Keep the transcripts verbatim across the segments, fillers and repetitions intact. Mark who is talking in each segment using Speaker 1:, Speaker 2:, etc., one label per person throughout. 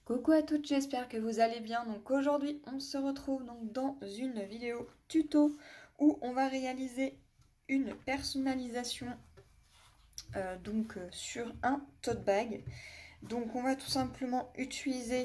Speaker 1: Coucou à toutes, j'espère que vous allez bien. Donc aujourd'hui, on se retrouve donc dans une vidéo tuto où on va réaliser une personnalisation euh, donc euh, sur un tote bag. Donc on va tout simplement utiliser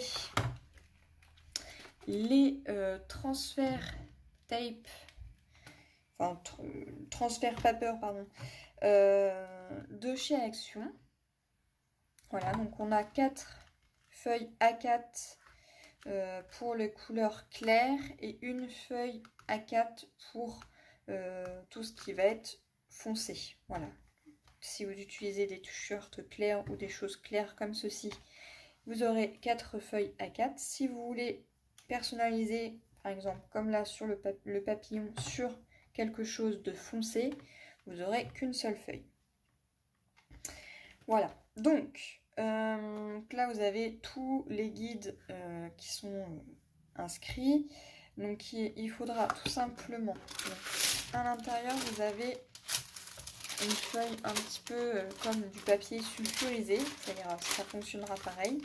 Speaker 1: les euh, transferts tape, enfin tr transfert paper pardon, euh, de chez Action. Voilà, donc on a quatre feuille A quatre euh, pour les couleurs claires et une feuille A quatre pour euh, tout ce qui va être foncé. Voilà. Si vous utilisez des t-shirts clairs ou des choses claires comme ceci, vous aurez quatre feuilles A quatre. Si vous voulez personnaliser, par exemple, comme là sur le, pap le papillon, sur quelque chose de foncé, vous n'aurez qu'une seule feuille. Voilà. Donc, Euh, donc là vous avez tous les guides euh, qui sont euh, inscrits. Donc il, il faudra tout simplement, donc, à l'intérieur vous avez une feuille un petit peu euh, comme du papier sulfurisé, ça ira, ça fonctionnera pareil.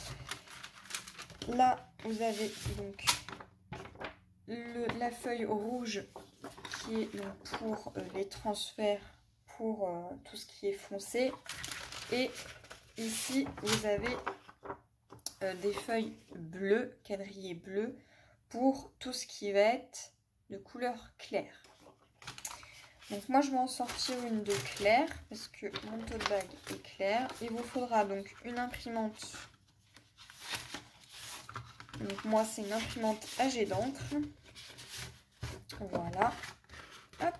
Speaker 1: Là vous avez donc le, la feuille rouge qui est donc pour euh, les transferts, pour euh, tout ce qui est foncé, et ici, vous avez euh, des feuilles bleues, quadrillées bleues, pour tout ce qui va être de couleur claire. Donc moi, je vais en sortir une de claire, parce que mon tote bag est clair. Il vous faudra donc une imprimante. Donc moi, c'est une imprimante à jet d'encre. Voilà. Hop.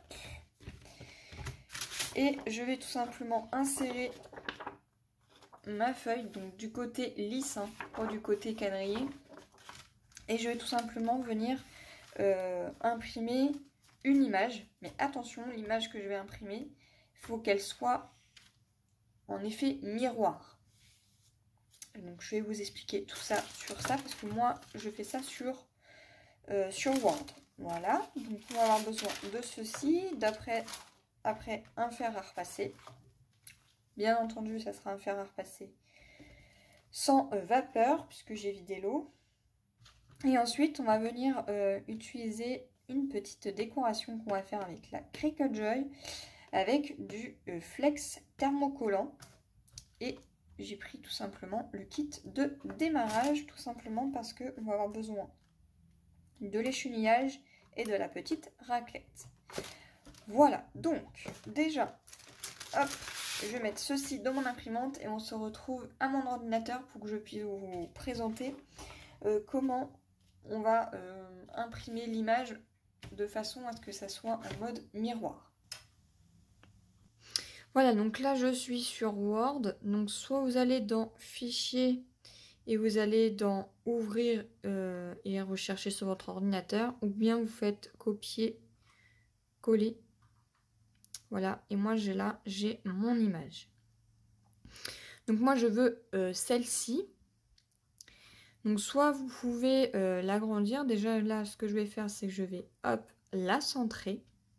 Speaker 1: Et je vais tout simplement insérer ma feuille, donc du côté lisse, hein, pas du côté quadrillé, et je vais tout simplement venir euh, imprimer une image. Mais attention, l'image que je vais imprimer, il faut qu'elle soit en effet miroir. Et donc je vais vous expliquer tout ça sur ça, parce que moi je fais ça sur, euh, sur Word. Voilà, donc on va avoir besoin de ceci, d'après après un fer à repasser. Bien entendu, ça sera un fer à repasser sans euh, vapeur, puisque j'ai vidé l'eau. Et ensuite, on va venir euh, utiliser une petite décoration qu'on va faire avec la Cricut Joy, avec du euh, flex thermocollant. Et j'ai pris tout simplement le kit de démarrage, tout simplement parce qu'on va avoir besoin de l'échenillage et de la petite raclette. Voilà, donc déjà, hop, je vais mettre ceci dans mon imprimante et on se retrouve à mon ordinateur pour que je puisse vous présenter euh, comment on va euh, imprimer l'image de façon à ce que ça soit en mode miroir. Voilà, donc là je suis sur Word. Donc soit vous allez dans Fichier et vous allez dans Ouvrir euh, et rechercher sur votre ordinateur, ou bien vous faites Copier, Coller. Voilà, et moi j'ai là, j'ai mon image. Donc moi je veux euh, celle-ci. Donc soit vous pouvez euh, l'agrandir. Déjà là, ce que je vais faire, c'est que je vais hop la centrer.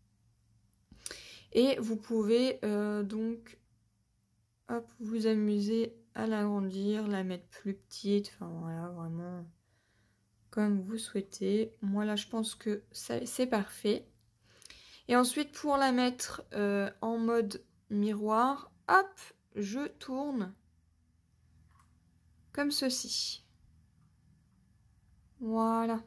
Speaker 1: Et vous pouvez euh, donc hop vous amuser à l'agrandir, la mettre plus petite. Enfin voilà, vraiment comme vous souhaitez. Moi là, je pense que c'est parfait. Et ensuite, pour la mettre euh, en mode miroir, hop, je tourne comme ceci. Voilà.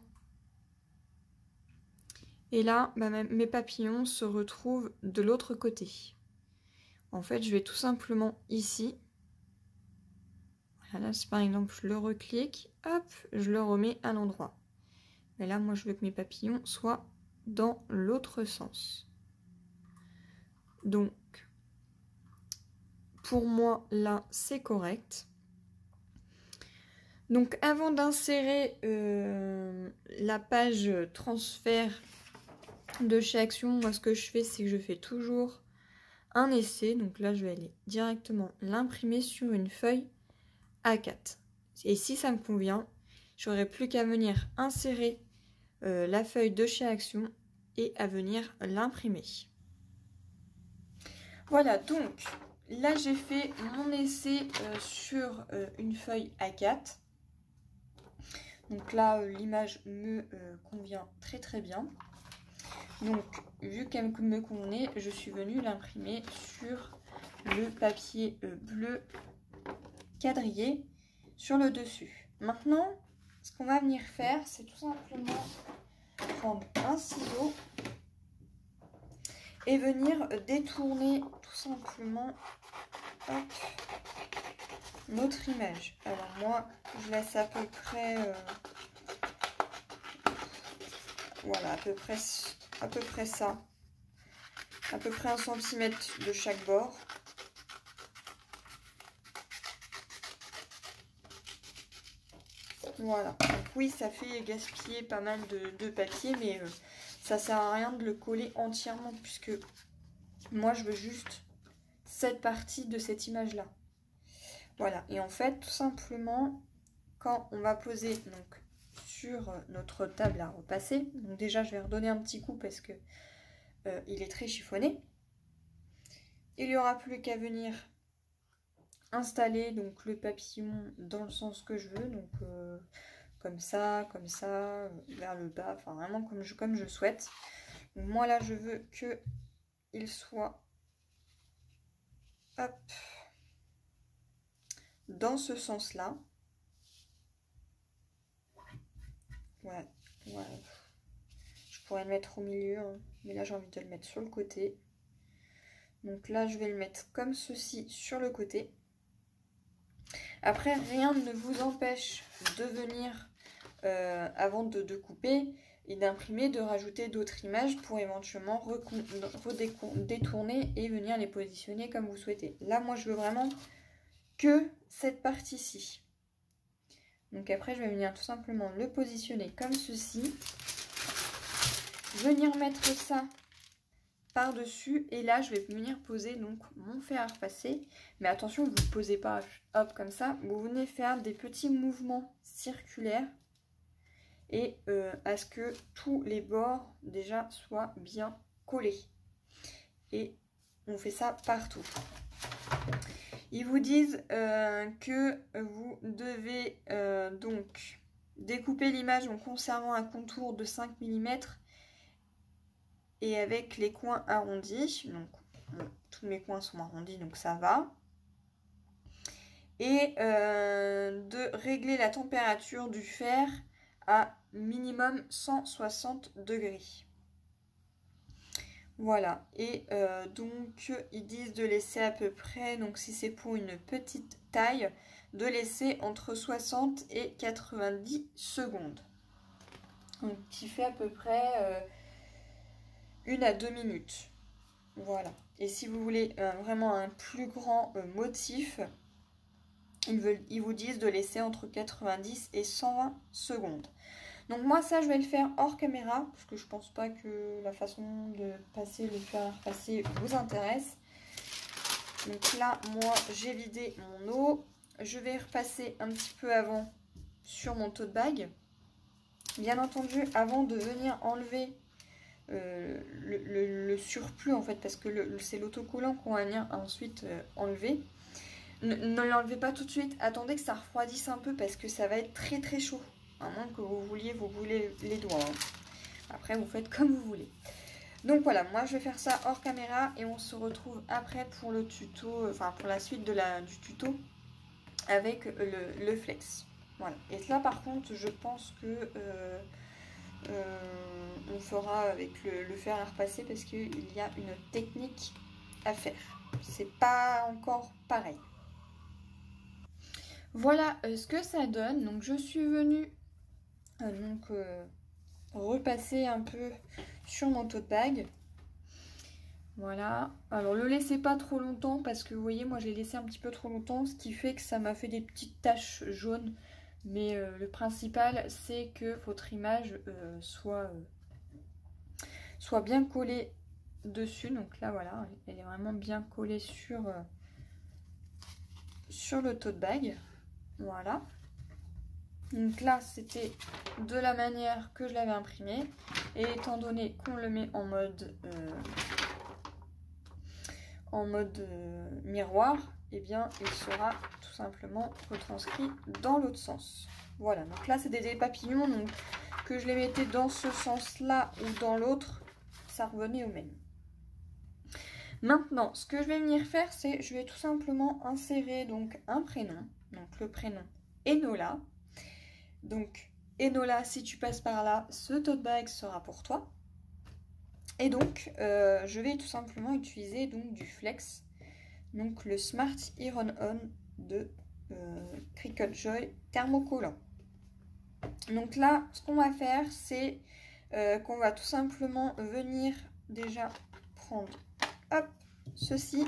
Speaker 1: Et là, bah, mes papillons se retrouvent de l'autre côté. En fait, je vais tout simplement ici. Voilà, là, par exemple, je le reclique, hop, je le remets à l'endroit. Mais là, moi, je veux que mes papillons soient dans l'autre sens. Donc, pour moi, là, c'est correct. Donc, avant d'insérer euh, la page transfert de chez Action, moi, ce que je fais, c'est que je fais toujours un essai. Donc là, je vais aller directement l'imprimer sur une feuille A quatre. Et si ça me convient, j'aurai plus qu'à venir insérer euh, la feuille de chez Action et à venir l'imprimer. Voilà, donc là j'ai fait mon essai euh, sur euh, une feuille A quatre. Donc là, euh, l'image me euh, convient très très bien. Donc, vu qu'elle me convenait, je suis venue l'imprimer sur le papier euh, bleu quadrillé sur le dessus. Maintenant, ce qu'on va venir faire, c'est tout simplement prendre un ciseau et venir détourner tout simplement hop, notre image. Alors moi, je laisse à peu près, euh, voilà, à peu près, à peu près ça, à peu près un centimètre de chaque bord. Voilà, donc oui, ça fait gaspiller pas mal de, de papier, mais euh, ça sert à rien de le coller entièrement, puisque moi je veux juste cette partie de cette image là. Voilà, et en fait, tout simplement, quand on va poser donc sur notre table à repasser, donc déjà je vais redonner un petit coup parce que euh, il est très chiffonné. Il n'y aura plus qu'à venir installer donc le papillon dans le sens que je veux, donc euh, comme ça, comme ça, vers le bas, enfin vraiment comme je, comme je souhaite. Donc moi là je veux que il soit hop, dans ce sens là. Ouais, ouais. Je pourrais le mettre au milieu, hein, mais là j'ai envie de le mettre sur le côté. Donc là je vais le mettre comme ceci sur le côté. Après, rien ne vous empêche de venir, euh, avant de, de couper et d'imprimer, de rajouter d'autres images pour éventuellement détourner et venir les positionner comme vous souhaitez. Là, moi, je veux vraiment que cette partie-ci. Donc après, je vais venir tout simplement le positionner comme ceci. Venir mettre ça par-dessus et là je vais venir poser donc mon fer à repasser, mais attention, vous ne posez pas hop comme ça, vous venez faire des petits mouvements circulaires et euh, à ce que tous les bords déjà soient bien collés, et on fait ça partout. Ils vous disent euh, que vous devez euh, donc découper l'image en conservant un contour de cinq millimètres et avec les coins arrondis. Donc bon, tous mes coins sont arrondis, donc ça va. Et euh, de régler la température du fer à minimum cent soixante degrés. Voilà, et euh, donc ils disent de laisser à peu près, donc si c'est pour une petite taille, de laisser entre soixante et quatre-vingt-dix secondes. Donc qui fait à peu près euh, une à deux minutes. Voilà. Et si vous voulez euh, vraiment un plus grand euh, motif, ils, veulent, ils vous disent de laisser entre quatre-vingt-dix et cent vingt secondes. Donc moi ça je vais le faire hors caméra, parce que je pense pas que la façon de passer le fer à repasser vous intéresse. Donc là moi j'ai vidé mon eau, je vais repasser un petit peu avant sur mon tote bag. Bien entendu, avant de venir enlever euh, le, le, le surplus en fait, parce que c'est l'autocollant qu'on va venir ensuite euh, enlever. Ne, ne l'enlevez pas tout de suite, attendez que ça refroidisse un peu parce que ça va être très très chaud. À moins que vous vouliez vous brûler les doigts. Hein. Après, vous faites comme vous voulez. Donc voilà, moi je vais faire ça hors caméra et on se retrouve après pour le tuto, enfin pour la suite de la, du tuto avec le, le flex. Voilà. Et là par contre, je pense que euh, euh, on fera avec le, le fer à repasser parce qu'il y a une technique à faire. C'est pas encore pareil. Voilà euh, ce que ça donne. Donc je suis venue euh, donc euh, repasser un peu sur mon tote bag. Voilà. Alors le laissez pas trop longtemps parce que vous voyez moi j'ai laissé un petit peu trop longtemps, ce qui fait que ça m'a fait des petites taches jaunes. Mais euh, le principal c'est que votre image euh, soit, euh, soit bien collée dessus. Donc là voilà, elle est vraiment bien collée sur, euh, sur le tote bag. Voilà. Donc là, c'était de la manière que je l'avais imprimé. Et étant donné qu'on le met en mode, euh, en mode euh, miroir, eh bien, il sera tout simplement retranscrit dans l'autre sens. Voilà, donc là c'est des dés papillons, donc que je les mettais dans ce sens-là ou dans l'autre, ça revenait au même. Maintenant, ce que je vais venir faire, c'est je vais tout simplement insérer donc un prénom, donc le prénom Enola. Donc Enola, si tu passes par là, ce tote bag sera pour toi. Et donc, euh, je vais tout simplement utiliser donc du flex, donc le Smart Iron On de euh, Cricut Joy thermocollant. Donc là, ce qu'on va faire, c'est euh, qu'on va tout simplement venir déjà prendre, hop, ceci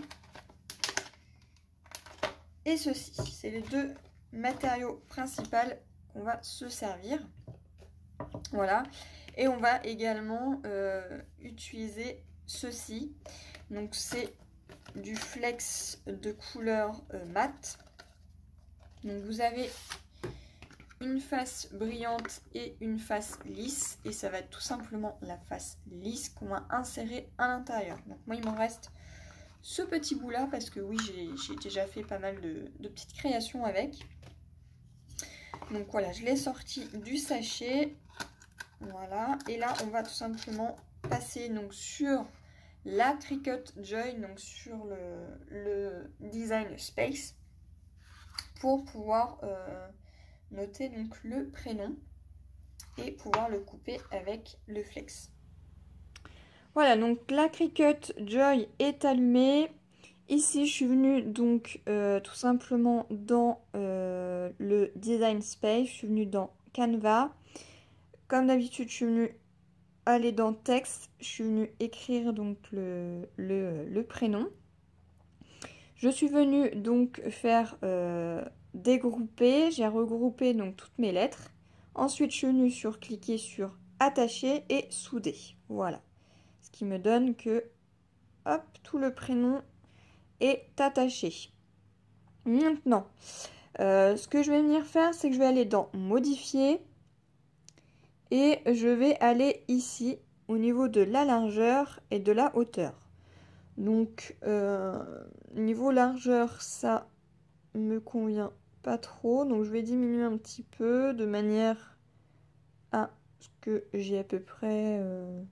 Speaker 1: et ceci. C'est les deux matériaux principaux qu'on va se servir. Voilà. Et on va également euh, utiliser ceci. Donc c'est du flex de couleur euh, mat. Donc vous avez une face brillante et une face lisse. Et ça va être tout simplement la face lisse qu'on va insérer à l'intérieur. Donc moi il m'en reste ce petit bout là parce que oui j'ai déjà fait pas mal de, de petites créations avec. Donc voilà, je l'ai sorti du sachet. Voilà, et là on va tout simplement passer donc sur la Cricut Joy, donc sur le, le design space, pour pouvoir euh, noter donc le prénom et pouvoir le couper avec le flex. Voilà, donc la Cricut Joy est allumée. Ici je suis venue donc euh, tout simplement dans euh, le design space, je suis venue dans Canva. Comme d'habitude, je suis venue aller dans texte, je suis venue écrire donc le, le, le prénom. Je suis venue donc faire euh, dégrouper, j'ai regroupé donc toutes mes lettres. Ensuite, je suis venue sur cliquer sur attacher et souder. Voilà, ce qui me donne que hop, tout le prénom est attaché. Maintenant, euh, ce que je vais venir faire, c'est que je vais aller dans modifier. Et je vais aller ici au niveau de la largeur et de la hauteur. Donc euh, niveau largeur, ça me convient pas trop. Donc je vais diminuer un petit peu de manière à ce que j'ai à peu près... Euh...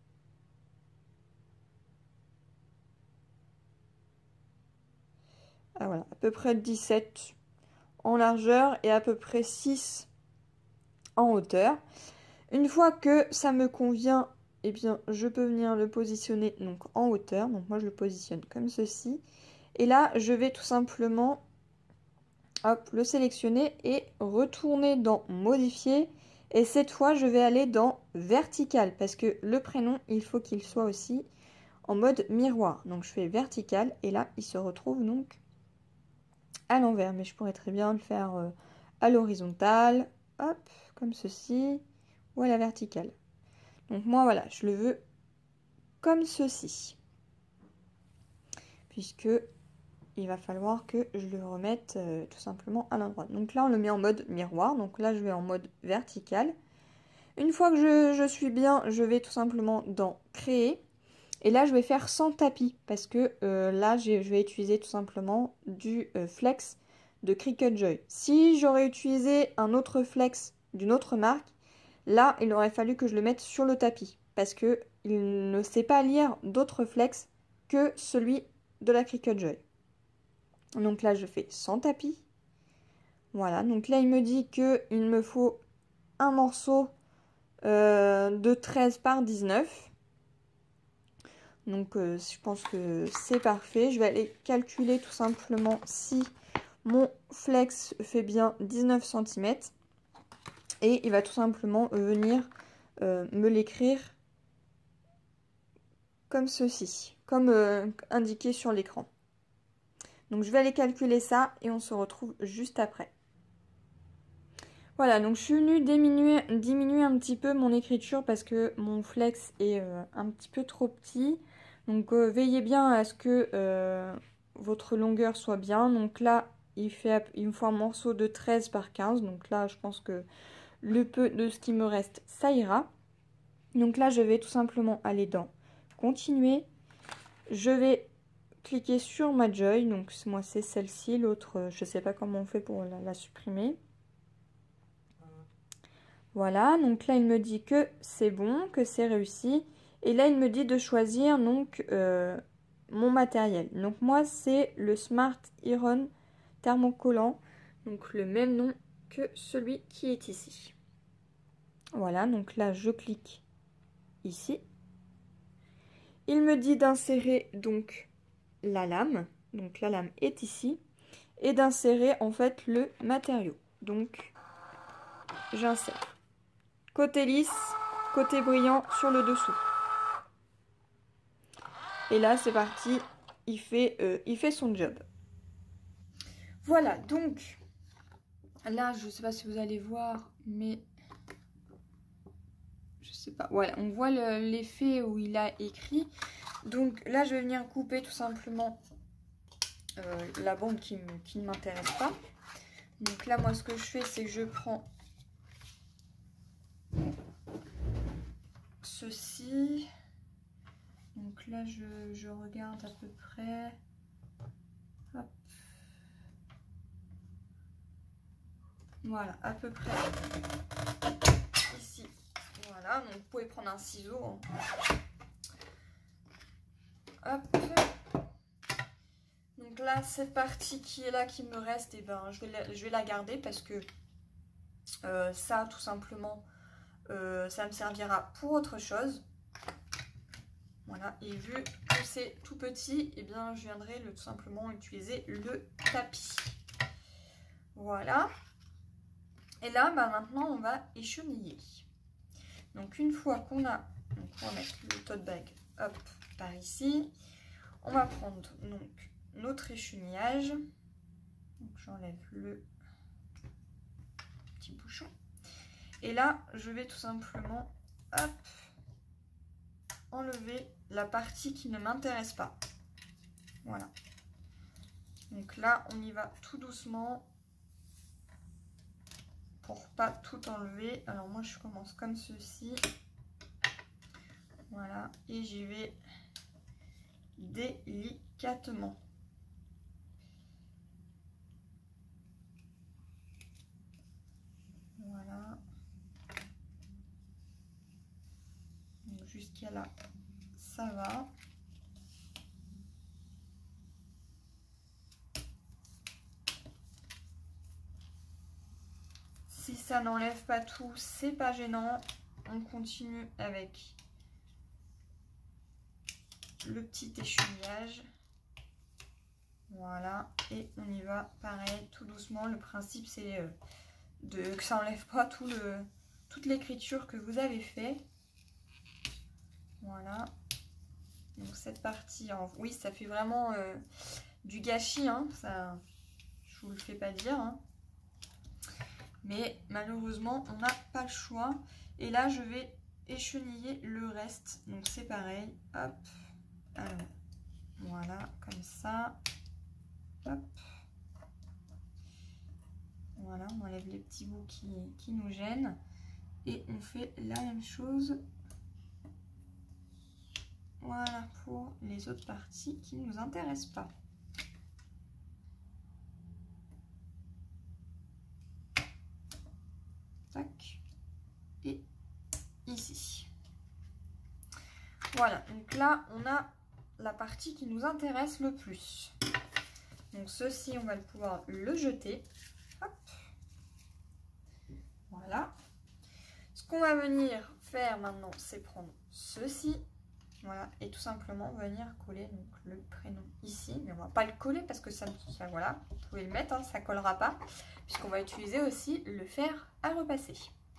Speaker 1: Ah voilà, à peu près dix-sept en largeur et à peu près six en hauteur. Une fois que ça me convient, eh bien, je peux venir le positionner donc en hauteur. Donc moi, je le positionne comme ceci. Et là, je vais tout simplement hop, le sélectionner et retourner dans modifier. Et cette fois, je vais aller dans vertical parce que le prénom, il faut qu'il soit aussi en mode miroir. Donc je fais vertical et là, il se retrouve donc à l'envers. Mais je pourrais très bien le faire euh, à l'horizontale. Hop, comme ceci. Ou à la verticale. Donc moi voilà, je le veux comme ceci. Puisque il va falloir que je le remette euh, tout simplement à l'endroit. Donc là on le met en mode miroir. Donc là je vais en mode vertical. Une fois que je, je suis bien, je vais tout simplement dans créer. Et là je vais faire sans tapis. Parce que euh, là je vais utiliser tout simplement du euh, flex de Cricut Joy. Si j'aurais utilisé un autre flex d'une autre marque, là, il aurait fallu que je le mette sur le tapis parce que il ne sait pas lire d'autres flex que celui de la Cricut Joy. Donc là, je fais sans tapis. Voilà, donc là, il me dit qu'il me faut un morceau euh, de treize par dix-neuf. Donc, euh, je pense que c'est parfait. Je vais aller calculer tout simplement si mon flex fait bien dix-neuf centimètres. Et il va tout simplement venir euh, me l'écrire comme ceci, comme euh, indiqué sur l'écran. Donc je vais aller calculer ça et on se retrouve juste après. Voilà, donc je suis venue diminuer, diminuer un petit peu mon écriture parce que mon flex est euh, un petit peu trop petit. Donc euh, veillez bien à ce que euh, votre longueur soit bien. Donc là, il, fait, il me faut un morceau de treize par quinze. Donc là, je pense que le peu de ce qui me reste, ça ira. Donc là, je vais tout simplement aller dans continuer. Je vais cliquer sur ma Joy. Donc moi, c'est celle-ci. L'autre, je ne sais pas comment on fait pour la, la supprimer. Voilà, donc là il me dit que c'est bon, que c'est réussi. Et là il me dit de choisir donc euh, mon matériel. Donc moi c'est le Smart Iron thermocollant, donc le même nom que celui qui est ici. Voilà, donc là je clique ici. Il me dit d'insérer donc la lame, donc la lame est ici, et d'insérer en fait le matériau. Donc j'insère. Côté lisse, côté brillant sur le dessous. Et là c'est parti, il fait, euh, il fait son job. Voilà, donc là je sais pas si vous allez voir, mais je sais pas, voilà, on voit l'effet où il a écrit. Donc là je vais venir couper tout simplement euh, la bande qui, qui ne m'intéresse pas. Donc là moi ce que je fais c'est que je prends ceci. Donc là je, je regarde à peu près. Hop. Voilà, à peu près ici. Voilà, donc vous pouvez prendre un ciseau. Hop. Donc là, cette partie qui est là, qui me reste, et eh ben, je vais, la, je vais la garder parce que euh, ça, tout simplement, euh, ça me servira pour autre chose. Voilà, et vu que c'est tout petit, et eh bien, je viendrai le, tout simplement utiliser le tapis. Voilà. Et là, bah, maintenant, on va écheniller. Donc, une fois qu'on a... Donc, on va mettre le tote bag, hop, par ici. On va prendre, donc, notre échenillage. Donc, j'enlève le petit bouchon. Et là, je vais tout simplement, hop, enlever la partie qui ne m'intéresse pas. Voilà. Donc là, on y va tout doucement. Pour pas tout enlever. Alors moi je commence comme ceci. Voilà. Et j'y vais délicatement. Voilà. Donc jusqu'à là, ça va. Si ça n'enlève pas tout, c'est pas gênant. On continue avec le petit échouillage. Voilà. Et on y va pareil, tout doucement. Le principe, c'est de que ça n'enlève pas tout le, toute l'écriture que vous avez fait. Voilà. Donc cette partie, en... oui, ça fait vraiment euh, du gâchis. Hein. Ça, je vous le fais pas dire. Hein. Mais malheureusement, on n'a pas le choix. Et là, je vais écheniller le reste. Donc c'est pareil. Hop. Alors, voilà, comme ça. Hop. Voilà, on enlève les petits bouts qui, qui nous gênent. Et on fait la même chose. Voilà, pour les autres parties qui ne nous intéressent pas. Tac. Et ici. Voilà, donc là, on a la partie qui nous intéresse le plus. Donc ceci, on va pouvoir le jeter. Hop. Voilà. Ce qu'on va venir faire maintenant, c'est prendre ceci. Voilà, et tout simplement venir coller donc, le prénom ici. Mais on va pas le coller parce que ça, ça voilà, vous pouvez le mettre, hein, ça collera pas. Puisqu'on va utiliser aussi le fer à repasser.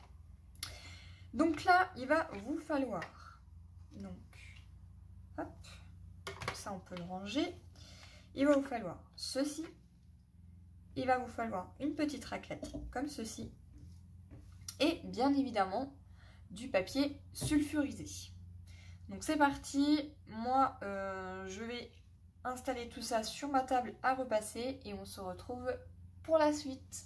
Speaker 1: Donc là, il va vous falloir, donc, hop, ça on peut le ranger. Il va vous falloir ceci. Il va vous falloir une petite raclette comme ceci. Et bien évidemment, du papier sulfurisé. Donc c'est parti. Moi, euh, je vais installer tout ça sur ma table à repasser et on se retrouve pour la suite.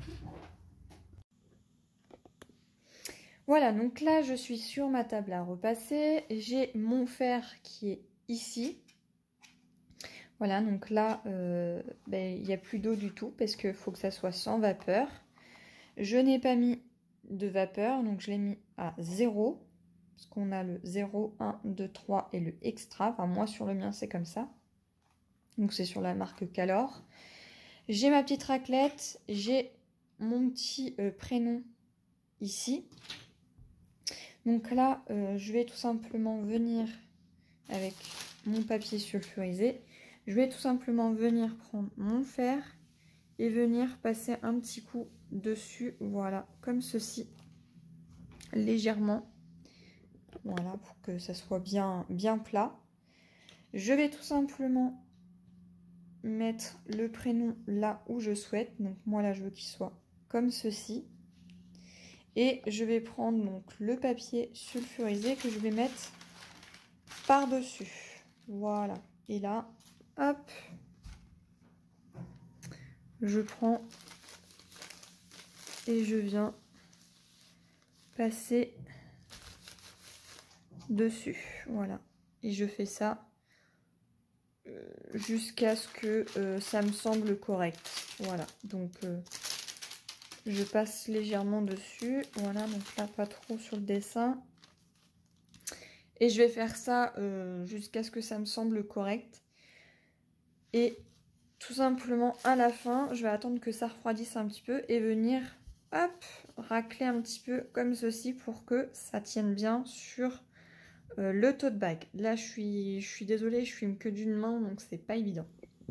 Speaker 1: Voilà, donc là je suis sur ma table à repasser. J'ai mon fer qui est ici. Voilà, donc là, euh, ben, il n'y a plus d'eau du tout parce qu'il faut que ça soit sans vapeur. Je n'ai pas mis de vapeur, donc je l'ai mis à zéro, parce qu'on a le zéro, un, deux, trois et le extra. Enfin, moi sur le mien c'est comme ça. Donc c'est sur la marque Calor. J'ai ma petite raclette, j'ai mon petit euh, prénom ici. Donc là, euh, je vais tout simplement venir avec mon papier sulfurisé. Je vais tout simplement venir prendre mon fer et venir passer un petit coup dessus, voilà, comme ceci, légèrement. Voilà, pour que ça soit bien, bien plat. Je vais tout simplement mettre le prénom là où je souhaite. Donc moi là, je veux qu'il soit comme ceci. Et je vais prendre donc le papier sulfurisé que je vais mettre par-dessus. Voilà. Et là, hop, je prends et je viens passer dessus. Voilà. Et je fais ça euh, jusqu'à ce que euh, ça me semble correct. Voilà. Donc, euh, je passe légèrement dessus. Voilà. Donc là, pas trop sur le dessin. Et je vais faire ça euh, jusqu'à ce que ça me semble correct. Et tout simplement, à la fin, je vais attendre que ça refroidisse un petit peu et venir, hop, racler un petit peu comme ceci pour que ça tienne bien sur euh, le tote bag. Là, je suis, je suis désolée, je filme que d'une main, donc c'est pas évident.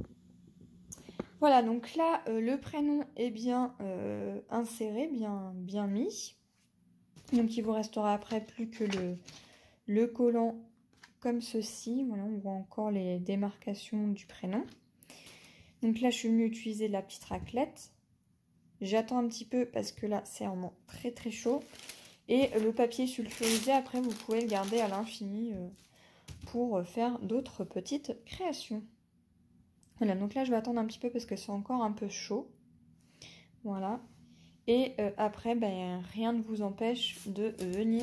Speaker 1: Voilà, donc là, euh, le prénom est bien euh, inséré, bien, bien mis. Donc, il vous restera après plus que le, le collant comme ceci. Voilà, on voit encore les démarcations du prénom. Donc là, je suis venue utiliser la petite raclette. J'attends un petit peu parce que là, c'est vraiment très très chaud. Et le papier sulfurisé, après, vous pouvez le garder à l'infini pour faire d'autres petites créations. Voilà, donc là, je vais attendre un petit peu parce que c'est encore un peu chaud. Voilà. Et euh, après, ben, rien ne vous empêche de venir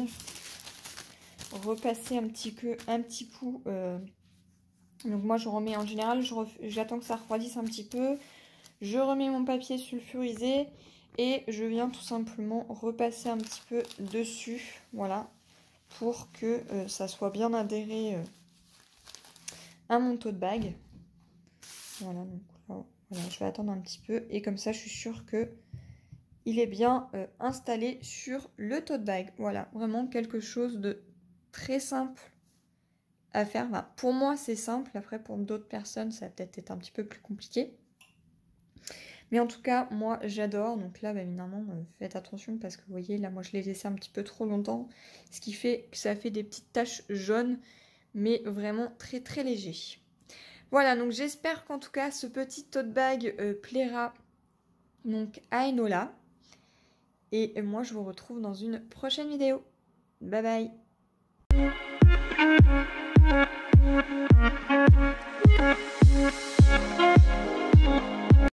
Speaker 1: repasser un petit, que, un petit coup. Euh, donc moi, je remets en général, j'attends que ça refroidisse un petit peu. Je remets mon papier sulfurisé et je viens tout simplement repasser un petit peu dessus. Voilà, pour que euh, ça soit bien adhéré euh, à mon tote bag. Voilà, donc là, voilà, je vais attendre un petit peu et comme ça, je suis sûre que il est bien euh, installé sur le tote bag. Voilà, vraiment quelque chose de très simple à faire. Enfin, pour moi, c'est simple. Après, pour d'autres personnes, ça va peut-être être un petit peu plus compliqué. Mais en tout cas, moi, j'adore. Donc là, bah, évidemment, euh, faites attention parce que vous voyez, là, moi, je l'ai laissé un petit peu trop longtemps. Ce qui fait que ça fait des petites taches jaunes, mais vraiment très, très léger. Voilà, donc j'espère qu'en tout cas, ce petit tote bag euh, plaira donc à Enola. Et moi, je vous retrouve dans une prochaine vidéo. Bye bye!